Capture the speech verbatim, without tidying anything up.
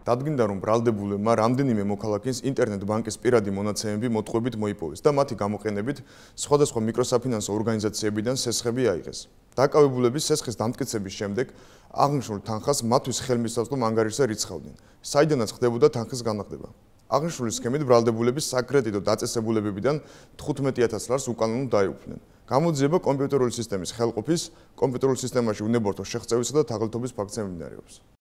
დადგინდა, რომ ბრალდებულებმა რამდენიმე მოქალაქის ინტერნეტ ბანკის პირადი მონაცემები მოტყუებით მოიპოვეს და მათი გამოყენებით სხვადასხვა მიკროსაფინანსო ორგანიზაციებიდან სესხები აიღეს. დაკავებულების სესხის დამტკიცების შემდეგ აღნიშნულ თანხას მათთვის ხელმისაწვდომ ანგარიშზე რიცხავდნენ, საიდანაც ხდებოდა თანხის განახლება. აღნიშნული სქემით ბრალდებულების საკრედიტო დაწესებულებებიდან თხუთმეტი ათას ლარს უკანონოდ დაეუფლნენ. გამოძიება კომპიუტერული სისტემის ხელყოფის, კომპიუტერულ სისტემაში უნებართვო შეღწევისა და თაღლითობის ფაქტზე მიმდინარეობს.